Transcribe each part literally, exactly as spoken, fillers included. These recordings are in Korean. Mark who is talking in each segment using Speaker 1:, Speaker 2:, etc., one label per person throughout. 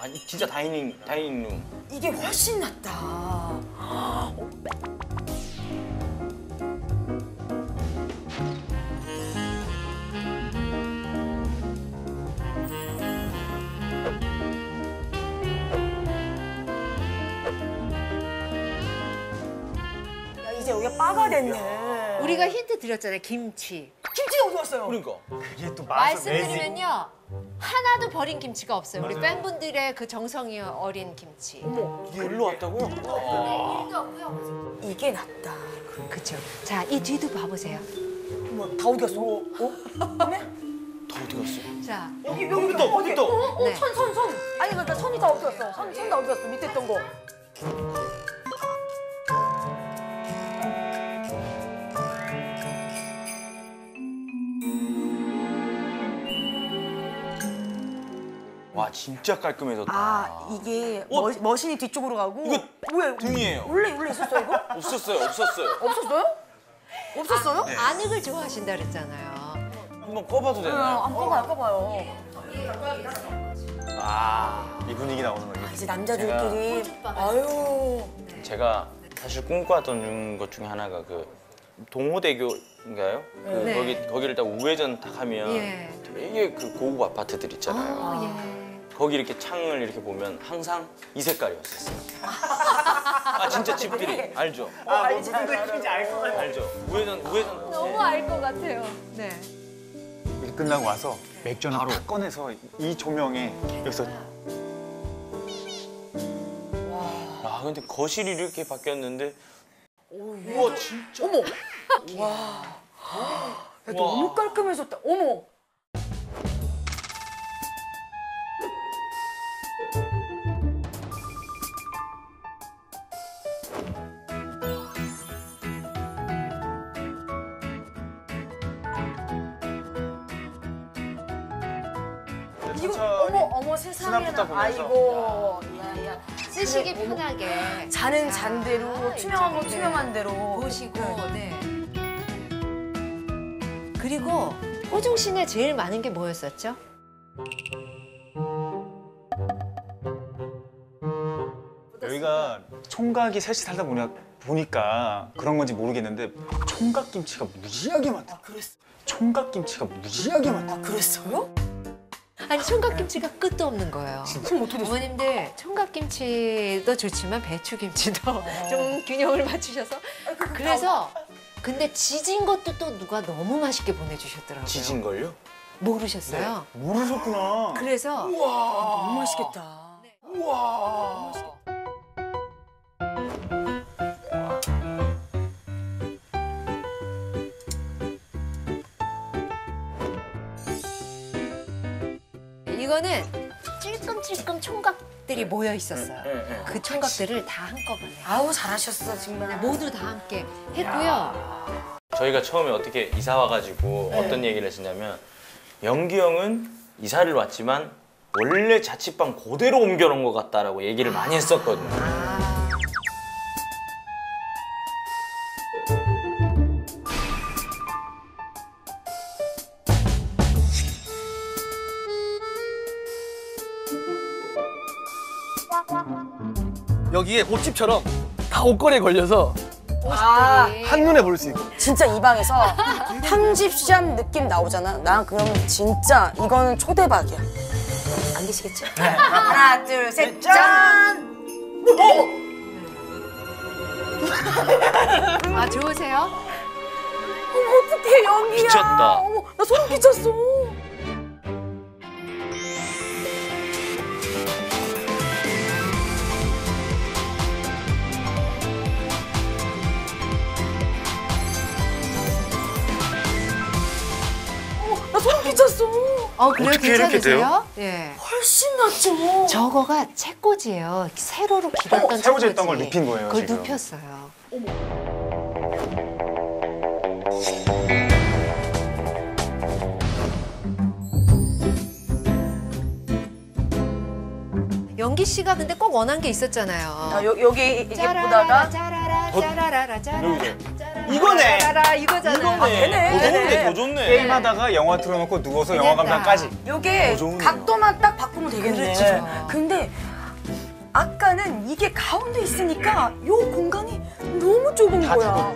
Speaker 1: 아니 진짜 다이닝 다이닝룸.
Speaker 2: 이게 훨씬 낫다. 야, 이제 여기가 바가 됐네.
Speaker 3: 우리가 힌트 드렸잖아요. 김치.
Speaker 2: 김치가 어디 갔어요?
Speaker 1: 그러니까.
Speaker 4: 그게 또
Speaker 3: 말씀드리면요. 하나도 버린 김치가 없어요. 우리 팬분들의 그 정성이 어린 김치.
Speaker 2: 어머,
Speaker 1: 이게 일로 왔다고요?
Speaker 2: 이게 낫다.
Speaker 3: 그쵸. 자, 이 뒤도 봐보세요.
Speaker 2: 어머, 다 어디 갔어? 어? 그래?
Speaker 1: 다 어디 갔어?
Speaker 3: 자,
Speaker 2: 여기, 여기,
Speaker 1: 여기 또,
Speaker 2: 어디?
Speaker 1: 여기 또.
Speaker 2: 어, 어,
Speaker 3: 네.
Speaker 2: 선, 선, 선. 아니, 그러니까 선이 다 어디 갔어? 선, 선 다 어디 갔어? 밑에 있던 거.
Speaker 1: 와 진짜 깔끔해졌다.
Speaker 2: 아, 이게
Speaker 1: 어?
Speaker 2: 머, 머신이 뒤쪽으로 가고.
Speaker 1: 이거
Speaker 2: 왜?
Speaker 1: 등이에요.
Speaker 2: 원래, 원래 있었어, 이거?
Speaker 1: 없었어요, 없었어요.
Speaker 2: 없었어요? 없었어요?
Speaker 1: 네.
Speaker 3: 안흙을 좋아하신다 그랬잖아요.
Speaker 1: 한번 꺼봐도
Speaker 2: 네,
Speaker 1: 되나요?
Speaker 2: 안 꺼봐요, 꺼봐요.
Speaker 1: 아,
Speaker 4: 이 분위기 나오는 거예요.
Speaker 2: 이제 남자들끼리. 아유.
Speaker 1: 제가 사실 꿈꿔왔던 것 중에 하나가 그 동호대교인가요? 그
Speaker 3: 네.
Speaker 1: 거기 거기를 딱 우회전 딱 하면
Speaker 3: 예.
Speaker 1: 되게 그 고급 아파트들 있잖아요.
Speaker 3: 어, 예.
Speaker 1: 거기 이렇게 창을 이렇게 보면 항상 이 색깔이었었어요. 아 진짜 집들이 알죠?
Speaker 2: 아, 알지,
Speaker 4: 무슨 느낌인지 알 것 같아.
Speaker 1: 알죠? 우회전 우회전.
Speaker 3: 너무 알 것 같아요. 네.
Speaker 4: 이렇게 끝나고 와서 맥주 하나 탁 꺼내서 이 조명에 여기서
Speaker 1: 아 근데 거실이 이렇게 바뀌었는데. 우와 진짜.
Speaker 2: 어머. 와. 야, 너무 깔끔해졌다. 어머. 이거 어머 어머 세상에나.
Speaker 4: 수납부터 보면서.
Speaker 2: 아이고. 야야.
Speaker 3: 쓰시기 편하게.
Speaker 2: 자는
Speaker 3: 자,
Speaker 2: 잔대로 투명한 거
Speaker 3: 이쪽에
Speaker 2: 투명한 대로
Speaker 3: 보시고, 네. 그리고 호중신에 제일 많은 게 뭐였었죠?
Speaker 4: 여기가 총각이 셋이 살다 보니, 보니까 그런 건지 모르겠는데 총각김치가 무지하게 많다.
Speaker 2: 아, 그랬어.
Speaker 4: 총각김치가 무지하게 많다.
Speaker 2: 아, 그랬어요?
Speaker 3: 아니 총각김치가 끝도 없는 거예요.
Speaker 2: 그럼 어떻게 됐어?
Speaker 3: 어머님들 총각김치도 좋지만 배추김치도 좀 균형을 맞추셔서 그래서 근데 지진 것도 또 누가 너무 맛있게 보내주셨더라고요.
Speaker 1: 지진 걸요?
Speaker 3: 모르셨어요?
Speaker 4: 모르셨구나.
Speaker 3: 그래서
Speaker 2: 너무 맛있겠다.
Speaker 1: 우와.
Speaker 3: 이거는 찔끔찔끔 총각들이 모여 있었어요.
Speaker 1: 네, 네.
Speaker 3: 그 총각들을 다 한꺼번에
Speaker 2: 아우 잘하셨어 정말.
Speaker 3: 모두 다 함께 했고요.
Speaker 1: 저희가 처음에 어떻게 이사 와가지고
Speaker 2: 네.
Speaker 1: 어떤 얘기를 했었냐면 영기 형은 이사를 왔지만 원래 자취방 그대로 옮겨놓은 것 같다라고 얘기를 많이 했었거든요.
Speaker 3: 아,
Speaker 5: 여기에 옷집처럼 다 옷걸이에 걸려서
Speaker 2: 아,
Speaker 3: 옷들이.
Speaker 5: 한눈에 볼 수 있고.
Speaker 2: 진짜 이 방에서 편집샵 느낌 나오잖아. 난 그럼 진짜 이거는 초대박이야. 안 계시겠지? 하나 둘 셋 짠.
Speaker 3: 아 좋으세요?
Speaker 2: 어머 어떡해 연기야.
Speaker 1: 미쳤다.
Speaker 2: 어머 나 소름 끼쳤어. 나 소름 끼쳤어.
Speaker 3: 어 그래요?
Speaker 1: 어떻게 이렇게
Speaker 3: 괜찮으세요? 예.
Speaker 2: 훨씬 낫죠.
Speaker 3: 저거가 채꽂이에요. 세로로 길었던
Speaker 4: 어, 세워져
Speaker 3: 채꽂이.
Speaker 4: 있던 걸 눕힌 거예요,
Speaker 3: 그걸
Speaker 4: 지금.
Speaker 3: 눕혔어요. 연기 씨가 근데 꼭 원한 게 있었잖아요.
Speaker 2: 아, 여, 여기 이게
Speaker 3: 짜라라라,
Speaker 2: 보다가
Speaker 3: 짜라라라 짜라라라 짜라라라 짜라라
Speaker 1: 이거네.
Speaker 3: 짜라라라 이거잖아.
Speaker 1: 이거네.
Speaker 2: 되네,
Speaker 1: 더
Speaker 2: 되네.
Speaker 1: 좋네, 더 좋네.
Speaker 4: 게임하다가 영화 틀어놓고 누워서 영화
Speaker 3: 됐다.
Speaker 4: 감상까지.
Speaker 2: 요게
Speaker 1: 좋네요.
Speaker 2: 각도만 딱 바꾸면 되겠네.
Speaker 3: 그렇죠.
Speaker 2: 근데 아까는 이게 가운데 있으니까 요 공간이 너무 좁은 거야.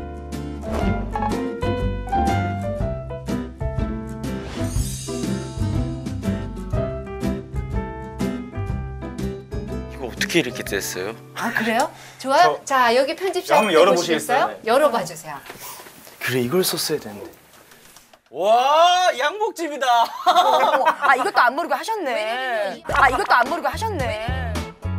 Speaker 1: 이거 어떻게 이렇게 됐어요?
Speaker 3: 아 그래요? 좋아요.
Speaker 4: 저-
Speaker 3: 자 여기 편집샵
Speaker 4: 한번 열어보시겠어요?
Speaker 3: 보시겠어요? 열어봐 주세요.
Speaker 1: 그래, 이걸 썼어야 되는데. 와, 양복집이다.
Speaker 2: 어머, 아 이것도 안 모르고 하셨네. 아 이것도 안 모르고 하셨네.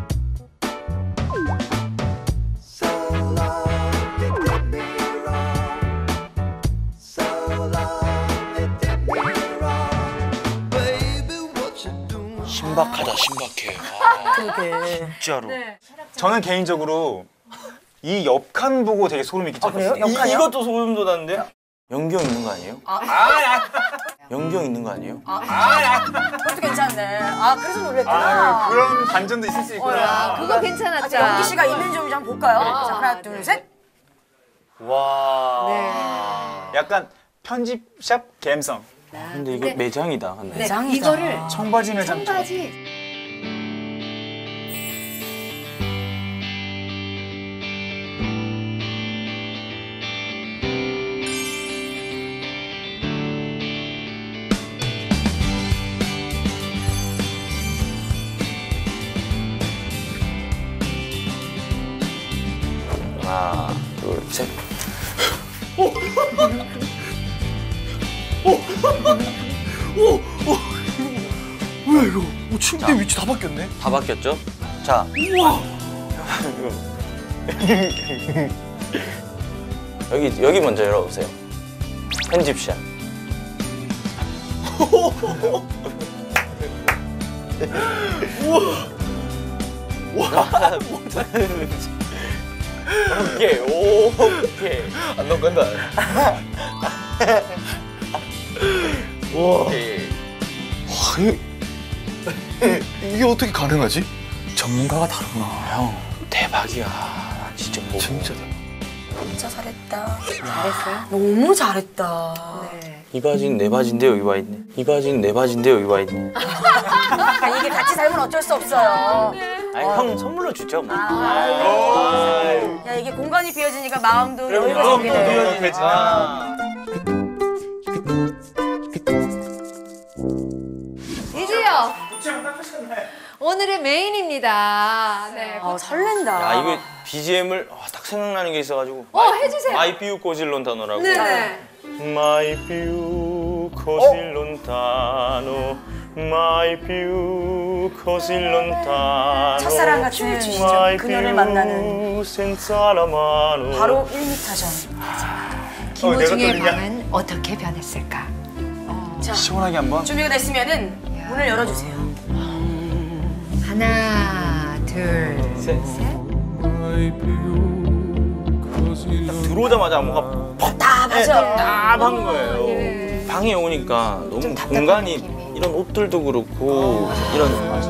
Speaker 1: 신박하다, 신박해. 아,
Speaker 2: 그게.
Speaker 1: 진짜로.
Speaker 4: 저는 개인적으로 이 옆칸 보고 되게 소름이 끼쳤어요.
Speaker 2: 그래요?
Speaker 1: 이,
Speaker 2: 역할이요?
Speaker 1: 이것도 소름 돋았는데? 연기 형 있는 거 아니에요? 연기 형 있는 거 아니에요?
Speaker 2: 그것도 괜찮네. 아 그래서
Speaker 4: 아,
Speaker 2: 놀랬구나.
Speaker 4: 그런 반전도 있을 수
Speaker 3: 아,
Speaker 4: 있구나.
Speaker 3: 그거 괜찮았죠.
Speaker 2: 자, 연기 씨가 있는 점인지 한번 볼까요?
Speaker 3: 아,
Speaker 2: 자 하나
Speaker 3: 네.
Speaker 2: 둘 셋.
Speaker 1: 와.
Speaker 3: 네.
Speaker 4: 약간 편집샵 감성.
Speaker 1: 근데 이거
Speaker 3: 근데-
Speaker 1: 매장이다. 근데.
Speaker 3: 네,
Speaker 2: 매장이다.
Speaker 3: 이거를
Speaker 4: 청바지 매장.
Speaker 3: 청바지
Speaker 1: 하나, 둘, 셋.
Speaker 5: 뭐야 이거? 오, 침대 위치 다 바뀌었네.
Speaker 1: 다 바뀌었죠? 자.
Speaker 5: 우와.
Speaker 1: 여기, 여기 먼저 열어보세요. 편집샷. 오케이, 오케이.
Speaker 5: 안 넘간다. 와.
Speaker 1: 오케이.
Speaker 5: 와, 이게, 이게 어떻게 가능하지? 전문가가 다르구나, 형.
Speaker 1: 대박이야. 진짜 뭐.
Speaker 5: 진짜 대박.
Speaker 2: 진짜 잘했다.
Speaker 3: 잘했어요.
Speaker 2: 너무 잘했다.
Speaker 3: 네.
Speaker 1: 이 바지는 내 바지인데 여기 와 있네. 이 바지는 내 바지인데 여기 와 있네.
Speaker 2: 그러니까 이게 같이 살면 어쩔 수 없어요.
Speaker 1: 아니, 형 선물로 주죠, 뭐.
Speaker 2: 야 이게 공간이 비어지니까 마음도
Speaker 1: 그럼요.
Speaker 2: 여유가
Speaker 1: 마음도
Speaker 2: 생기네.
Speaker 1: 비어지니까. 아.
Speaker 3: 이지요. 오늘의 메인입니다. 네.
Speaker 2: 어, 설렌다.
Speaker 1: 야, 이거 비지엠을 아, 딱 생각나는 게 있어가지고.
Speaker 3: 어 해주세요.
Speaker 1: 마이 뷰 코질론타노라고.
Speaker 3: 네네.
Speaker 1: 마이 뷰 코질론타노. 마이 뷰 코질론타노.
Speaker 2: 첫사랑과 춤을 추시죠. 그녀를 만나는 바로 일 미터 전.
Speaker 3: 김호중의
Speaker 4: 떨리냐?
Speaker 3: 방은 어떻게 변했을까?
Speaker 4: 시원하게 한번.
Speaker 2: 준비가 됐으면은 문을 열어주세요.
Speaker 3: 하나, 둘, 셋.
Speaker 1: 들어오자마자 뭔가
Speaker 2: 답답하죠?
Speaker 1: 답답한 거예요.
Speaker 3: 예.
Speaker 1: 방에 오니까 너무
Speaker 2: 답답한
Speaker 1: 공간이
Speaker 2: 느낌이.
Speaker 1: 이런 옷들도 그렇고 이런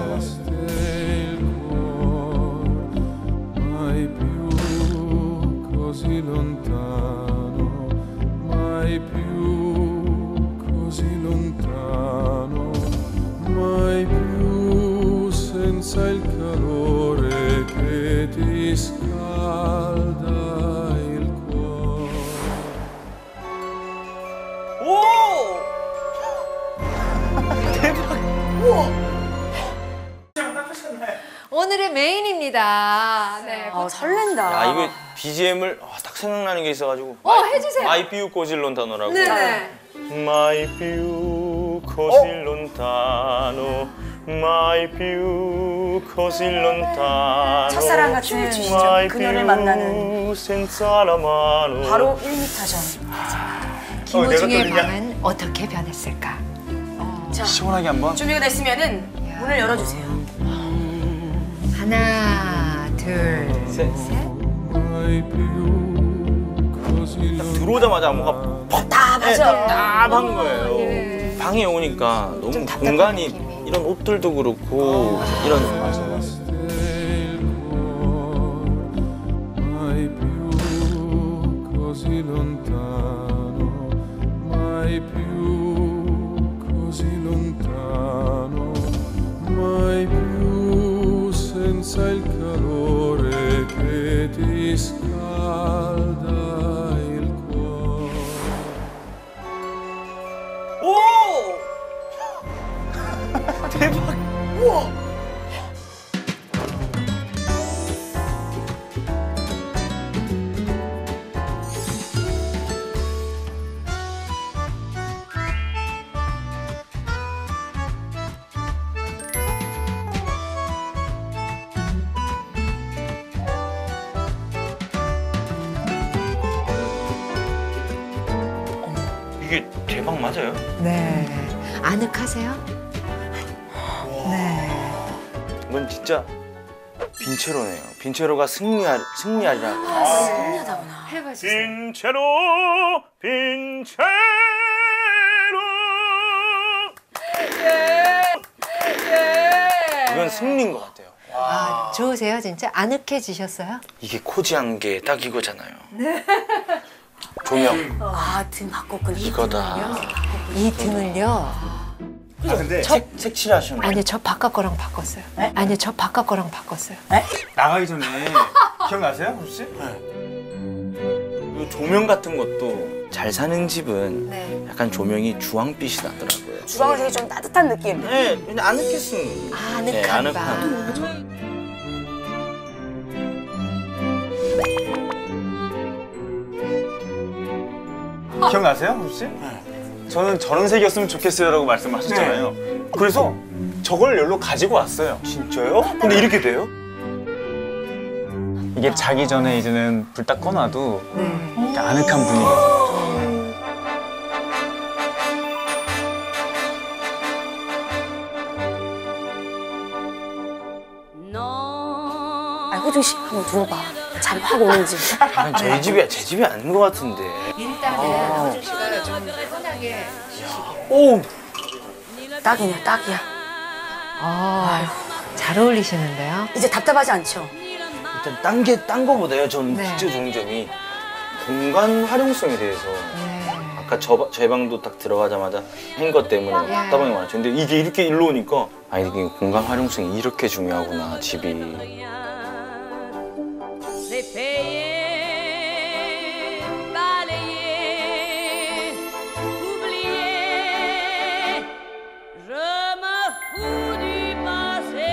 Speaker 6: mai più così lontano, mai più così lontano, mai più senza il calore che ti scalda il cuore.
Speaker 1: 오!
Speaker 3: 오늘의 메인입니다. 네.
Speaker 2: 어, 설렌다.
Speaker 1: 야, 이거 비지엠을 아, 딱 생각나는 게 있어가지고.
Speaker 3: 어 해주세요.
Speaker 1: 마이 뷰 코질론타노라고.
Speaker 3: 네네.
Speaker 1: 마이 뷰 코질론타노. 마이 뷰 코질론타노.
Speaker 2: 첫사랑과 춤을 추시죠. 그녀를 만나는 바로 일 미터 전.
Speaker 3: 김호중의
Speaker 4: 떨리냐?
Speaker 3: 방은 어떻게 변했을까?
Speaker 2: 자,
Speaker 4: 시원하게 한번.
Speaker 2: 준비가 됐으면은 문을 열어주세요.
Speaker 3: 하나, 둘, 셋.
Speaker 6: Mai più così lontano.
Speaker 1: 들어오자마자 뭔가
Speaker 2: 답답하죠?
Speaker 1: 답답한 거예요.
Speaker 3: 예.
Speaker 1: 방에 오니까 너무
Speaker 2: 답답한
Speaker 1: 공간이
Speaker 2: 느낌이.
Speaker 1: 이런 옷들도 그렇고 이런
Speaker 6: Mai riscalda il cuore.
Speaker 1: 오! 대박! 우와! 이게 대박 맞아요?
Speaker 3: 네. 아늑하세요? 네.
Speaker 1: 이건 진짜 빈체로네요. 빈체로가 승리할, 승리하리라고.
Speaker 2: 신기하다구나.
Speaker 3: 해봐 주세요.
Speaker 1: 빈체로, 빈체로. 이건 승리인 것 같아요.
Speaker 3: 아, 좋으세요, 진짜? 아늑해지셨어요?
Speaker 1: 이게 코지한 게 딱 이거잖아요. 네. 조명.
Speaker 2: 아, 등 바꿨구나.
Speaker 1: 이거다.
Speaker 3: 이 등을요.
Speaker 4: 아 근데
Speaker 1: 색, 색칠하셨나요?
Speaker 3: 아니, 저 바깥 거랑 바꿨어요. 아니, 저 바깥 거랑 바꿨어요.
Speaker 4: 나가기 전에 기억나세요, 혹시 씨?
Speaker 1: 이 조명 같은 것도 잘 사는 집은
Speaker 3: 네.
Speaker 1: 약간 조명이 주황빛이 나더라고요.
Speaker 2: 주방은 되게 좀 따뜻한 느낌.
Speaker 1: 네, 그냥 아늑했습니다.
Speaker 3: 아, 아늑한
Speaker 1: 네, 아늑한.
Speaker 3: 방.
Speaker 4: 기억나세요, 혹시 씨? 저는 저런 색이었으면 좋겠어요라고 말씀하셨잖아요. 그래서 저걸 여기로 가지고 왔어요.
Speaker 1: 진짜요? 근데 이렇게 돼요?
Speaker 4: 이게 자기 전에 이제는 불 딱 꺼놔도
Speaker 3: 네.
Speaker 4: 이렇게 아늑한 분위기가.
Speaker 2: 아, 호중 씨 한번 누워봐. 잠 확 오는지.
Speaker 1: 약간 저희 집이 제 집이 아닌 것 같은데.
Speaker 3: 일단은 허준 씨가 좀 편하게 쉬시게.
Speaker 1: 오,
Speaker 2: 딱이네, 딱이야.
Speaker 3: 아, 잘 어울리시는데요?
Speaker 2: 이제 답답하지 않죠?
Speaker 1: 일단 딴 게 딴 거보다요. 전
Speaker 3: 네.
Speaker 1: 진짜 좋은 점이 공간 활용성에 대해서.
Speaker 3: 네.
Speaker 1: 아까 저, 제 방도 딱 들어가자마자 행거 때문에 막
Speaker 3: 예.
Speaker 1: 답답한 게 많았죠. 근데 이게 이렇게 일로 오니까 아 이게 공간 활용성이 이렇게 중요하구나 집이.
Speaker 7: C'est payé, balayé, oublié, je me fous du passé.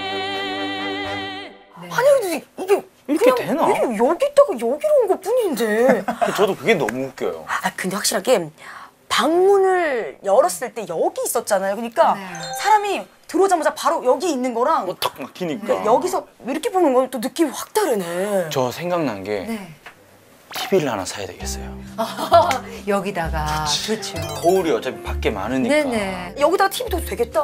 Speaker 2: 아니, 근데 이게
Speaker 1: 이렇게
Speaker 2: 그냥
Speaker 1: 되나?
Speaker 2: 이게 여기 있다가 여기로 온 것 뿐인데.
Speaker 1: 저도 그게 너무 웃겨요.
Speaker 2: 아, 근데 확실하게 방문을 열었을 때 여기 있었잖아요. 그러니까
Speaker 3: 네.
Speaker 2: 사람이 들어오자마자 바로 여기 있는 거랑
Speaker 1: 뭐 탁 막히니까.
Speaker 2: 여기서 이렇게 보는 건 또 느낌이 확 다르네.
Speaker 1: 저 생각난 게
Speaker 3: 네.
Speaker 1: 티비를 하나 사야 되겠어요.
Speaker 3: 여기다가 좋죠.
Speaker 1: 거울이 어차피 밖에 많으니까.
Speaker 3: 네네.
Speaker 2: 여기다가 티비도 되겠다.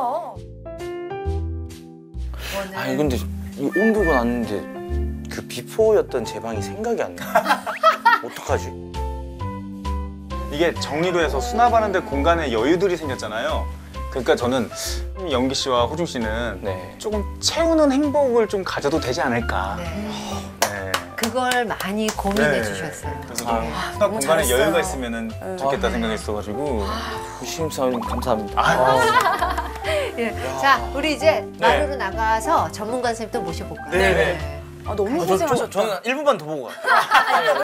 Speaker 1: 아니 근데 이 옮기고 났는데 그 비포였던 제 방이 생각이 안 나. 어떡하지?
Speaker 4: 이게 정리로 해서 수납하는데 공간에 여유들이 생겼잖아요. 그러니까 저는 영기 씨와 호중 씨는
Speaker 1: 네.
Speaker 4: 조금 채우는 행복을 좀 가져도 되지 않을까.
Speaker 3: 네.
Speaker 4: 네.
Speaker 3: 그걸 많이 고민해
Speaker 4: 네.
Speaker 3: 주셨어요.
Speaker 4: 그래서
Speaker 1: 아,
Speaker 4: 좀
Speaker 2: 너무
Speaker 4: 공간에
Speaker 2: 잘했어요.
Speaker 4: 여유가 있으면 좋겠다 생각했어가지고.
Speaker 1: 신입사원님 감사합니다.
Speaker 4: 아,
Speaker 3: 예. 자, 우리 이제
Speaker 4: 네.
Speaker 3: 마루로 나가서 전문가 선생님 또 모셔볼까요?
Speaker 4: 네네.
Speaker 2: 아, 너무
Speaker 1: 저, 저,
Speaker 2: 고생하셨다.
Speaker 1: 저는 일 분만 더 보고 갈게요.